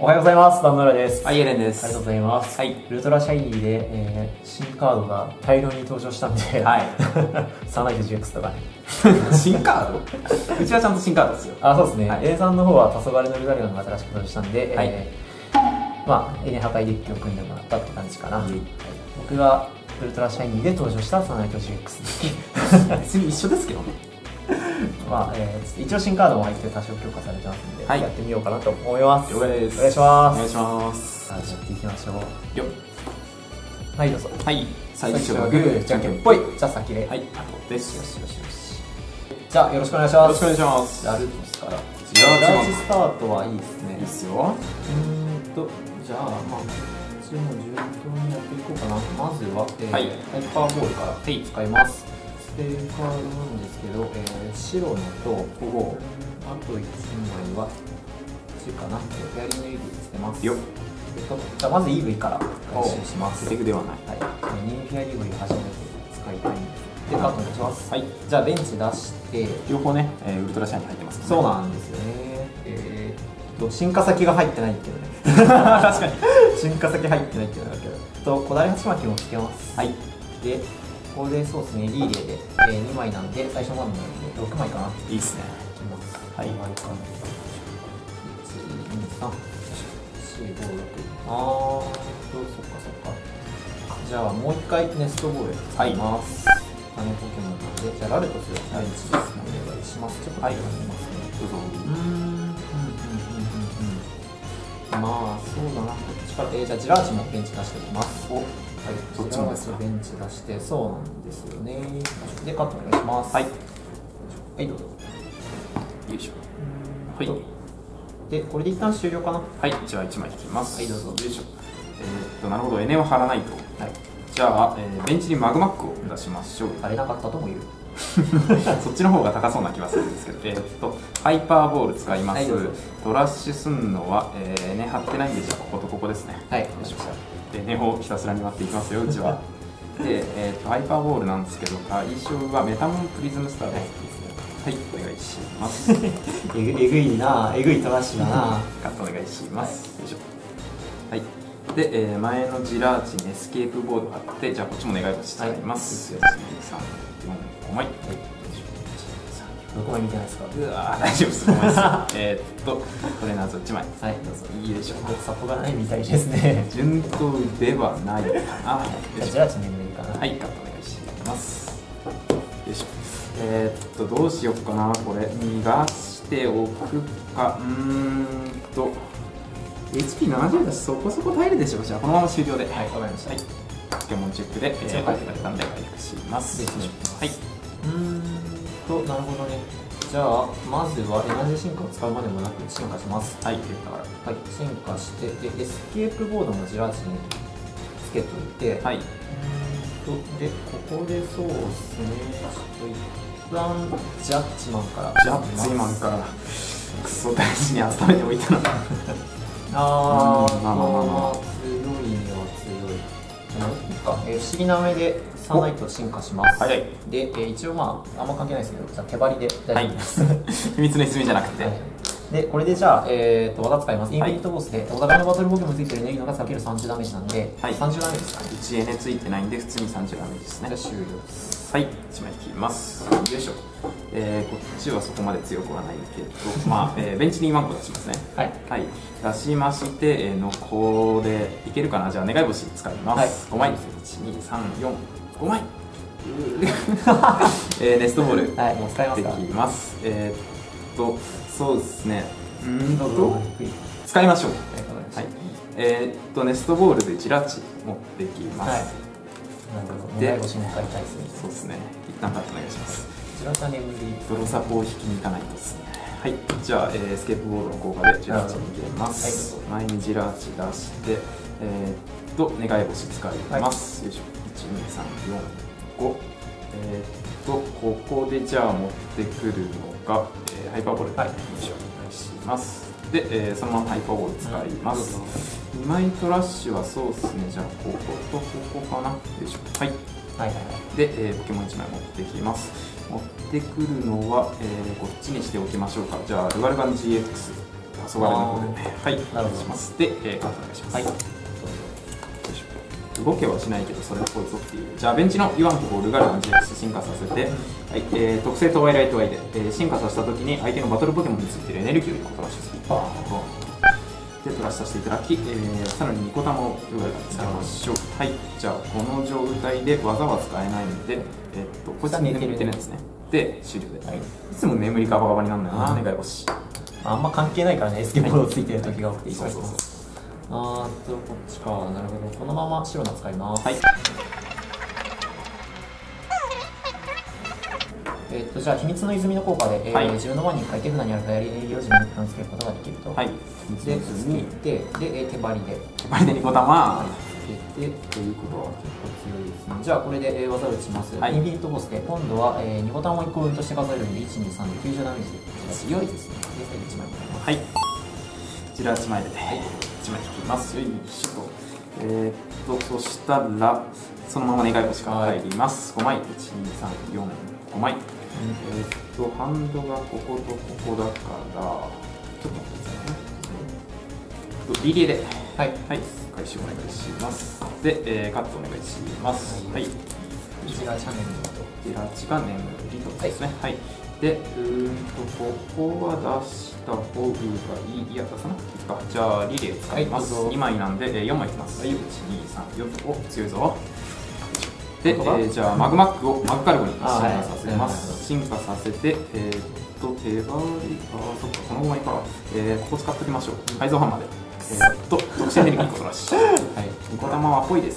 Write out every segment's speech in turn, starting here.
おはようございます。壇ノ浦です。 はい、エレンです。 ありがとうございます。 はい。 ウルトラシャイニーで、新カードが大量に登場したんで、 はい。 サンライト GX とかね。 新カードうちはちゃんと新カードですよ。 あ、そうですね。 はい、 A さんの方は黄昏のルダリガンが新しく登場したんで、 はい、 まあ、エネ破壊デッキを組んでもらったって感じかな。はい、僕がウルトラシャイニーで登場したサンライト GX です。 別に一緒ですけどね。 まあ、一応新カードも入って多少強化されてますんで、はい、やってみようかなと思います。 了解です。 お願いします。 お願いします。 さあ、じゃあやっていきましょう。 よっ。 はい、どうぞ。 はい。最初ははグー、 じゃんけんぽい。じゃあ先で。 はい、あとです。 よしよしよし。じゃあ、よろしくお願いします。 よろしくお願いします。 ラルトスから。 ジララージスタートはいいですね。 いいっすよ。 じゃあ、まあ、一応もう順当にやっていこうかな。まずは、ハイパーボールから使います。ステーカードなんですけど、白のと、あと1枚は、こっちかな。フェアリーの EV 捨てます。 よっ。 じゃあ、まず EV から回収します。 セグではない。 はい。2フェアリー EV を初めて使いたいんです。で、カートお願いします。 はい。 じゃあ、ベンチ出して、 両方ね、ウルトラシャイに入ってますね。 そうなんですよね。進化先が入ってないっていうね。 確かに。 進化先入ってないっていうのがあるけど。小だれ鉢巻きもつけます。 はい。 で、ここでそうですね、リーレーで、2枚なんで、最初の番なので6枚かな。 いいっすね。 いきます。 はい。 2枚かな。1、2、3、4、5、6。そっかそっか。じゃあ、もう一回ネストボール使います。種ポケモンなんで、じゃあ、ラルトスベンチですね。お願いします。ちょっと入りますね。 どうぞ。 まあ、そうだな。こっちから、じゃあ、ジラーチもベンチ出しておきます。はい、 どっちもですか。 ベンチ出して、そうなんですよね。で、カットお願いします。はい。はい、どうぞ。 よいしょ。はい。 で、これで一旦終了かな。 はい、じゃあ1枚引きます。 はい、どうぞ。 よいしょ。なるほど、エネを張らないと。はい。じゃあ、ベンチにマグマックを出しましょう。 貼れなかったとも言う。 そっちの方が高そうな気はするんですけど、ハイパーボール使います。トラッシュすんのは、ね、張ってないんで、じゃあこことここですね。 はい、 よいしょ。で、ねをひたすらに割っていきますよ、うちは。で、ハイパーボールなんですけど、対象はメタモンプリズムスターです。はい、お願いします。 えぐいな、えぐいトラッシュだな。 カットお願いします。よいしょ。はい。で、前のジラーチにエスケープボードがあって、じゃあこっちも願い星使います。1、2、3、4、5枚。 どこまで見てないですか。 うわー、大丈夫です。5枚です。これ謎1枚。 はい、どうぞ。 いいでしょう。 サポがないみたいですね。 順当ではないかな。 ジラーチ眠りかな。 はい、カットお願いします。よいしょ。どうしようかな。これ逃がしておくか。HP70 だしそこそこ耐えるでしょう。じゃあこのまま終了で。はい、わかりました。はい。ポケモンチェックで回復されたんで回復します。はい。 なるほどね。じゃあまずはエナジー進化を使うまでもなく進化します。 はい。 はい。進化してでエスケープボードもジラーチにつけといて。はい。でここでそうですね。ちょっと一旦ジャッジマンから。 ジャッジマンからクソ大事に温めておいたの。 まあ強いには強い。不思議な目でサンライト進化します。はい。で、一応まああんま関係ないですけど、じゃあ手張りで大丈夫です。 秘密の泉じゃなくて。 で、これでじゃあ、技使います。インフィニットボスで、お互いのバトルボケもついてるエネルギーのが避ける30ダメージなんで、30ダメージですかね。 1エネついてないんで、普通に30ダメージですね。 じゃあ終了です。 はい、1枚引きます。よいしょ。こっちはそこまで強くはないけど、まあ、ベンチに1個出しますね。はい。出しまして、これ、いけるかな。じゃあ、願い星使います。5枚。1、2、3、4、5枚。ネストボール。 はい、もう使いますか。 できます。そうですね。使いましょう。はい。ネストボールでジラチ持ってきます。 なるほど。願い星も買いたいですね。 そうですね。一旦カットお願いします。 ジラチ眠り。 泥サポを引きに行かないとですね。はい。じゃあ、エスケープボードの効果でジラチに入れます。前にジラチ出して、願い星使います。よいしょ。1、2、3、4、5。ここでじゃあ持ってくるのが、ハイパーボールで、お願いします。で、そのままハイパーボール使います。2枚トラッシュはそうですね。じゃあこことここかな。よいしょ。はい。で、ポケモン1枚持ってきます。持ってくるのは、こっちにしておきましょうか。じゃあルガルガン GX 黄昏の方ではい、 なるほどします。で、カットお願いします。はい、動けはしないけどそれっぽいぞっていう。じゃあベンチのイワンコをルガルドに GX 進化させて、はい、特性トワイライトアイで、進化させた時に相手のバトルポケモンについているエネルギーを1個取らせてで取らせさせていただき、さらに2個玉をルガルドにつけましょう。はい、じゃあこの状態で技は使えないので、こいつ寝てるんですね。で終了で、はい、いつも眠りかバカバカになるんだよな、願い星。 あんま関係ないからね、エスケボードついてる時が多くて、そうそうそう。こっちか、なるほど。このまま白の使います。はい。じゃあ秘密の泉の効果で、自分の番に書いて札にあるダイヤリーエネルギーを自分に負担つけることができると。はい。で、つけて、で、手張りで。 手張りで2個玉。 つけて、ということは結構強いですね。じゃあこれで技を打ちます。インフィニットボスで、今度は2ボタンを1個分として数えるので、1、2、3で90ダメージで。強いですね。で、最後1枚になります。はい。 こちら1枚で、1枚引きます。よいしょと。そしたら、そのまま願い星が入ります。5枚。1、2、3、4、5枚。ハンドがこことここだから、ちょっと待ってくださいね。リレーで、はい、開始お願いします。で、カットお願いします。はい。こちらチャンネルと、こちらが眠りとですね。はい。で、ここは出した方がいい。いや、出さなくていいですか。じゃあ、リレー使います。2枚なんで、4枚いきます。1、2、3、4と、強いぞ。で、じゃあマグマックをマグカルゴに進化させます。進化させて、手張り、そっか、このままいいか。ここ使っておきましょう。改造ハンマーで。特殊エネルギーことらしい。はい。ニコ玉はっぽいです。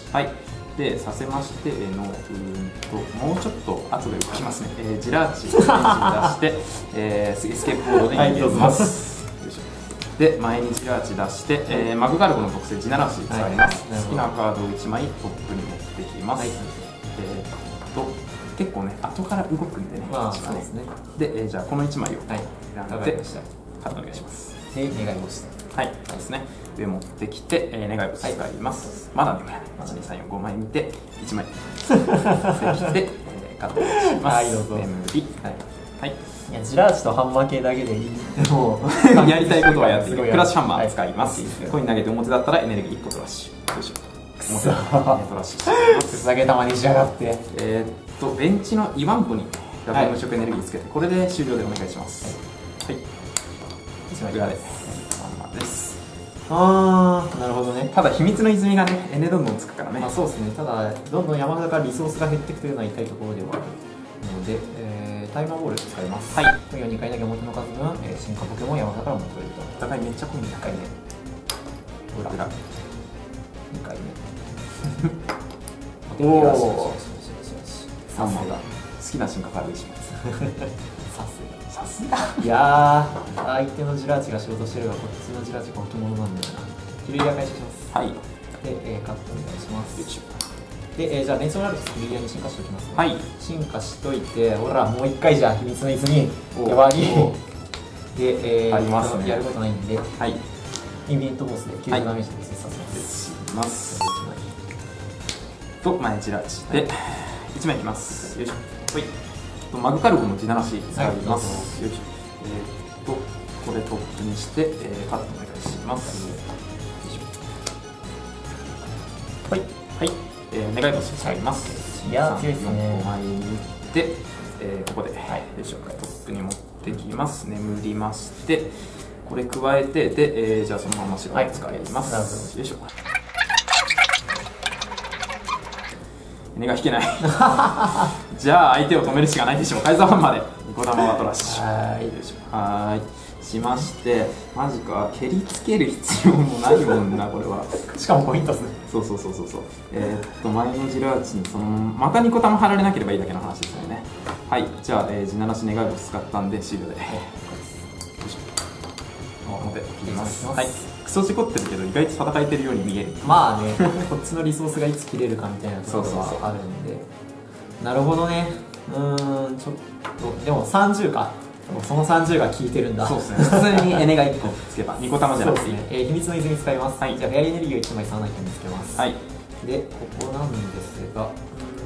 はい。で、させまして、もうちょっと後で動きますね。ジラーチを出して、エスケープボードで逃げます。で、前にジラーチ出して、マグカルゴの特性地ならし使います。好きなカードを1枚トップに持ってきます。結構ね、後から動くんでね。そうですね。で、じゃあこの1枚を選んで、カードお願いします。で、願い星はい、ですね。上持ってきて、願い星使います。まだ眠らない。1、2、3、4、5枚見て、1枚。して、カードお願いします。はい、どうぞ。眠り。はい。 いや、ジラーチとハンマー系だけでいい。 もうやりたいことはやっていく。クラッシュハンマー使います。コイン投げて表だったらエネルギー1個トラッシュ。よいしょ。くそー。トラッシュ。 ふざけたまにしやがって。 ベンチのイワンコにダブル無色エネルギーつけて、これで終了でお願いします。はい。1枚裏で。ハンマーです。 なるほどね。 ただ秘密の泉がね、エネどんどんつくからね。 そうですね。ただ、どんどん山札からリソースが減っていくというのは痛いところではあるので、タイマーボール使います。はい。コインを2回だけ表の数分、進化ポケモン山札から持ってくれると。 お互いめっちゃコイン高いね。 裏。2回目。おお。3枚が好きな進化カードにします。さすが。 いやー、相手のジラーチが仕事してるが、こっちのジラーチが置物なんだよな。キルリア開始します。はい。で、カットお願いします。で、じゃあ、連想のあるキルリアに進化しておきますね。はい。進化しといて、ほら、もう1回じゃあ、秘密の泉、手割り。で、ありますね。やることないんで、はい。インフィニットボスで90ダメージで接させます。 と、前ジラーチで、1枚いきます。よいしょ。ほい。マグカルゴの地ならし使います。よいしょ。これトップにして、カットお願いします。よいしょ。はい。はい。願い星使います。 いや、強いですね。 5枚に行って、ここで、よいしょ。トップに持ってきます。眠りまして、これ加えて、で、じゃあそのまま白を使います。よいしょ。根が引けない。じゃあ相手を止めるしかないでしょう。改造ハンマーでニコ玉はトラッシュ。はい。しまして、マジか、蹴りつける必要もないもんな、これは。 しかもポイント数。 そう。前のジラーチにまたニコ玉貼られなければいいだけの話ですよね。はい。じゃあ、地ならし願い星使ったんで、終了で。表切ります。はい。クソ事故ってるけど意外と戦えてるように見える。 まあね、こっちのリソースがいつ切れるかみたいなところはあるんで。なるほどね。ちょっとでも30か。その30が効いてるんだ。 そうですね。普通にエネが1個つけば2個玉じゃなくていい。 秘密の泉使います。はい。じゃあフェアリーエネルギーを1枚3枚につけます。はい。でここなんですが、な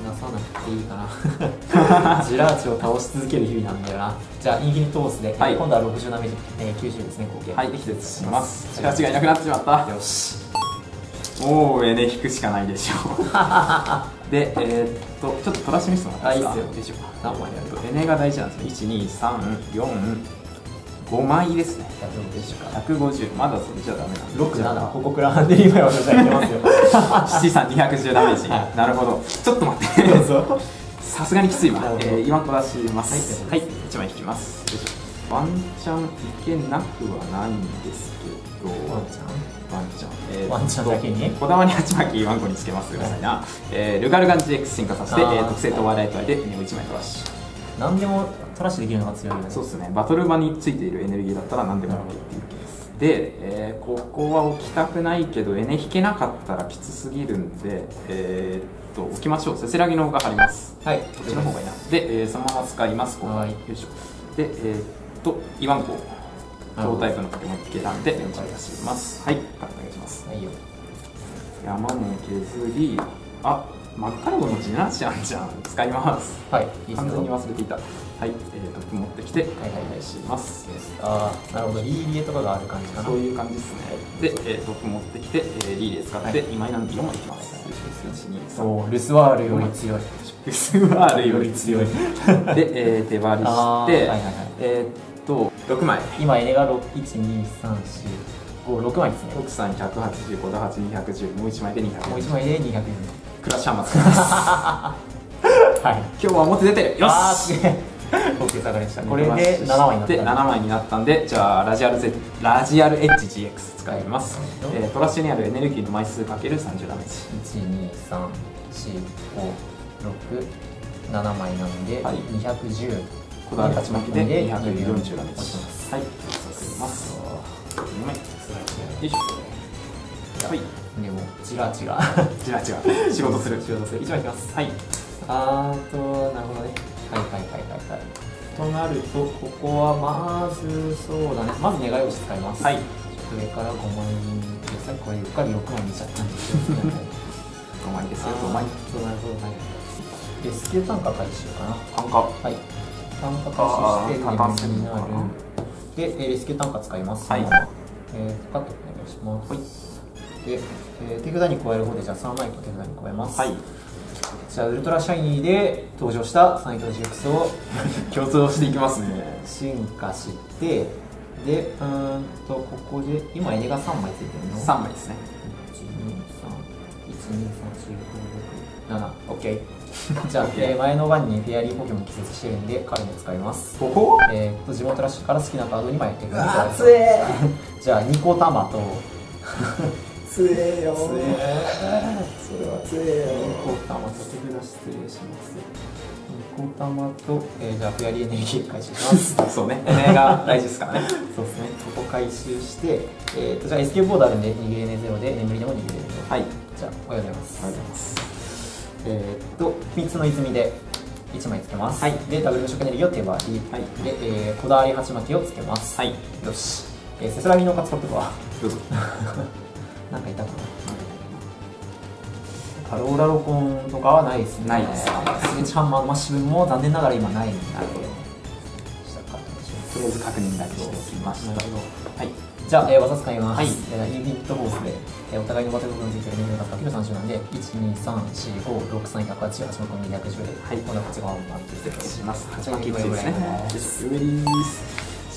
さなくていいかな。ジラーチを倒し続ける日々なんだよな。じゃあインフィニットオースで、今度は60ダメージ、90ですね、合計。 はい、気絶します。ジラーチがいなくなってしまった。よし。もうエネ引くしかないでしょう。で、ちょっとトラッシュミストもらっていいですか。 何枚やる？ エネが大事なんですね。1、2、3、4、5枚ですね。150、まだそれじゃダメなんです。 6、7、ここからハンデリー前は私はいけますよ。 7、3、210ダメージ。なるほど。ちょっと待って。さすがにきついわ。今飛ばします。はい、1枚引きます。ワンチャンいけなくはないんですけど。 ワンチャンワンチャンだけにこだわり鉢巻きワンコにつけますくださいな。ルガルガン GX 進化させて特性とワイライトアイで1枚トラッシュ。 何でもトラッシュできるのが強いよね。 そうですね。バトル場についているエネルギーだったら何でも OK っていうケースで、ここは置きたくないけどエネ引けなかったらきつすぎるんで、置きましょう。せせらぎの方が張ります。はい、こっちの方がいいな。で、そのまま使います。はい、よいしょ。で、イワンコ強タイプのポケモンつけたんで4回出します。はい、お願いします。はいよ。山も削り、あ、真っ赤なのジナーチあんじゃん。使います。はい、完全に忘れていた。はい、トップ持ってきて、お願いします。 ああ、なるほど、リーリエとかがある感じかな。 そういう感じですね。で、トップ持ってきて、リーリエ使って2枚なんで4枚いきます。 そう、ルスワールより強い。 ルスワールより強い。で、手張りして、6枚。 今エネが1、2、3、4、5、6枚ですね。 奥さん185、ダハチ210、もう1枚で200。 もう1枚で200。 クラッシャーマン使います。はい。今日は表出てる。よし。 高級下がりました。これで7枚になった。 で7枚になったんで、じゃあラジアルエッジ GX 使います。トラッシュにあるエネルギーの枚数かける30ダメージ。 1、2、3、4、5、6、7枚なんで210。 こだわり鉢巻きで240ダメージ。はい、作ります。2枚。よいしょ。はい。 でもジラチが仕事する。 1枚いきます。はい。なるほどね。はい。となるとここはまずそうだね。まず願い星使います。はい。上から5枚でさっきこれうっかり6枚にしちゃったんですけど。 5枚ですよ。5枚。 そうなるほど。はい。でスキル単価開始しようかな。 単価。はい。 単価開始してレベルになる。でレスキュー単価使います。はい。カットお願いします。で、手札に加える方でじゃあ3枚と手札に加えます。はい。じゃあウルトラシャイニーで登場したサイト GX を共通していきますね。 進化して、でここで今エネが3枚ついてるの ？3枚ですね。 1、2、3、1、2、3、4、5、6、7。OK。じゃあ、前の番にフェアリーポケモン寄せしてるんで彼も使います。 ここ？ 自分トラッシュから好きなカード2枚手札に加えます。 じゃあニコタマと強えよ。それは強えよ。 ニコタマと手札失礼します。ニコタマと、じゃあフェアリーエネルギー回収します。 そうね。エネが大事ですからね。 そうですね。ここ回収して、じゃあ S 級ボードあるんで逃げエネ0で眠りでも逃げれると。はい。じゃあおはようございます。おはようございます。3つの泉で1枚つけます。はい。でダブル無色エネルギーを手張り。はい。で、こだわり鉢巻きをつけます。はい。よし。せせらぎの勝つことはどうぞ。なんかいたかな。タローラロコンとかはないですね。ないです。スレッジハンマーのマッシブも残念ながら今ないんで。なるほど。 とりあえず確認だけしておきました。 はい。じゃあ、技使います。はい。インフィニットフォースで、お互いのバトル部分についてる年齢がかける30なんで、1、2、3、4、5、6、3、108、8、6、210で、はい。こんなこっち側を回って失礼します。8巻きぐらいですね。 上です。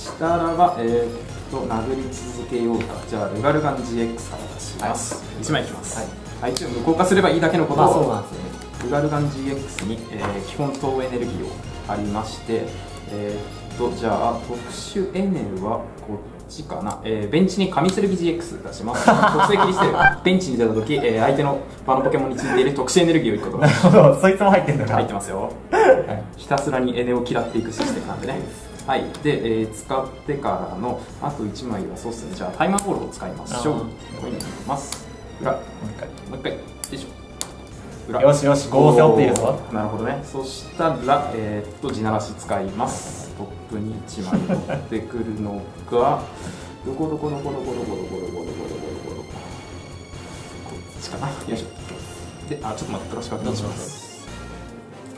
したらば、殴り続けようか。じゃあ、ルガルガン GX から出します。1枚いきます。はい。相手を無効化すればいいだけのことを、 そうなんですね。 ルガルガン GX に、基本等エネルギーを貼りまして、じゃあ特殊エネルはこっちかな、ベンチに神剣 GX 出します。特性切り捨てる。ベンチに出た時、相手の場のポケモンについている特殊エネルギーを1個取る。 なるほど、そいつも入ってんだな。 入ってますよ。はい、ひたすらにエネを嫌っていくシステムなんでね。はい。で、使ってからのあと1枚はそうっすね。じゃあタイマーボールを使いましょう。ここに入れます。裏、もう一回、よいしょ。 よしよし、5を背負っているぞ。 なるほどね。そしたら、地ならし使います。トップに1枚持ってくるのが、どここっちかな。よいしょ。で、ちょっと待って、トラッシュ確認します。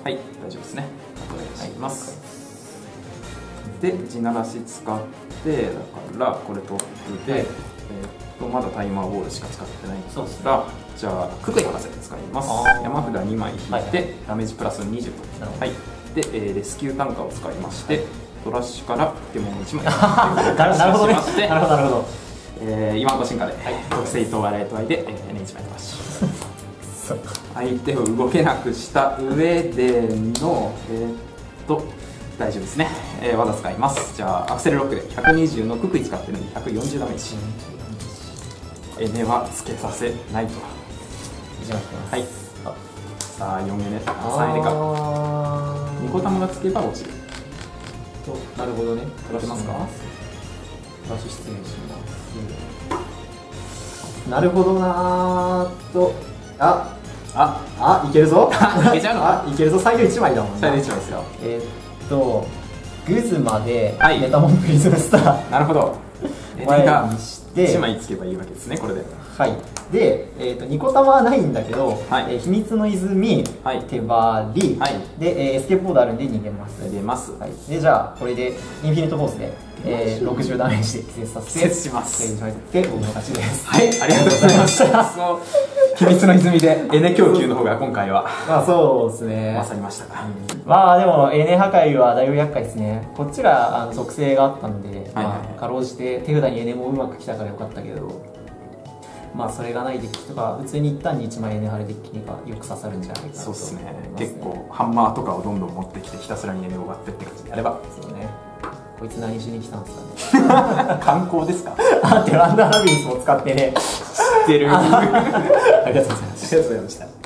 はい、大丈夫ですね。お願いします。で地ならし使ってだからこれトップで、まだタイマーボールしか使ってないんですが、じゃあククイ博士使います。山札2枚引いてダメージプラス20と。はい。でレスキュー単価を使いましてトラッシュからポケモン1枚なるほどね。なるほどなるほど。 今の進化で特性と笑いと愛で1枚飛ばし相手を動けなくした上での大丈夫ですね。技使います。じゃあアクセルロックで120のククイ使ってるので140ダメージ。エネはつけさせないと。はい。さあ4エネ、3エネか。ニコ玉がつけば落ちる。 なるほどね。 取らせますか？ 場所失礼します。なるほどなーと。いけるぞ。 いけちゃうのか？ いけるぞ。最大1枚だもんね。 最大1枚ですよ。 グズマでメタモンプリズムスター。 なるほど。 前にして 1枚つけばいいわけですね、これで。 はい。で、ニコ玉はないんだけど、秘密の泉、手張り、で、エスケープボードあるんで逃げます。 逃げます。 で、じゃあ、これでインフィニットフォースで60ダメージで気絶させて、 します。 で、僕の勝ちです。 はい、ありがとうございました。秘密の泉でエネ供給の方が今回はまあそうですね、 勝りましたか。 まあでもエネ破壊はだいぶ厄介ですね。こっちが属性があったので、かろうじて手札にエネもうまくきたからよかったけど、まあそれがないデッキとか普通に一旦に1枚エネ張るデッキにはよく刺さるんじゃないかなと。 そうですね。結構ハンマーとかをどんどん持ってきてひたすらにエネを割ってって感じでやれば。 そうね。こいつ何しに来たんですかね。 観光ですか？ テランダーラビリンスも使ってね。 知ってる。 ありがとうございました。 ありがとうございました。